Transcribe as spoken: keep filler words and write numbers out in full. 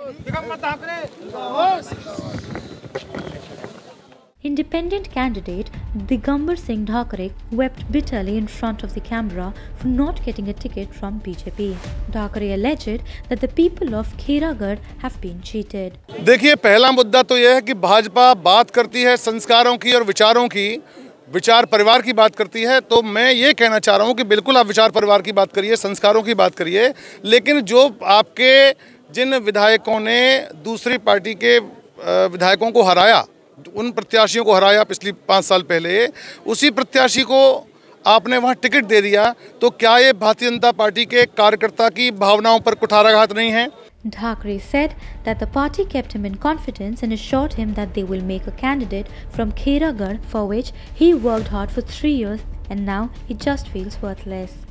Independent candidate Digambar Singh Dhakare wept bitterly in front of the camera for not getting a ticket from B J P. Dhakare alleged that the people of Kheragarh have been cheated. देखिए, पहला मुद्दा तो यह है कि भाजपा बात करती है संस्कारों की और विचारों की, विचार परिवार की बात करती है। तो मैं ये कहना चाह रहा हूँ कि बिल्कुल आप विचार परिवार की बात करिए, संस्कारों की बात करिए, लेकिन जो आपके जिन विधायकों ने दूसरी पार्टी के विधायकों को हराया, उन प्रत्याशियों को हराया पिछली पाँच साल पहले, उसी प्रत्याशी को आपने वहाँ टिकट दे दिया, तो क्या ये भारतीय जनता पार्टी के कार्यकर्ता की भावनाओं पर कुठाराघात नहीं है? Dhakare said that the party kept him in confidence and assured him that they will make a candidate from Kheragarh, for which he worked hard for three years and now he just feels worthless.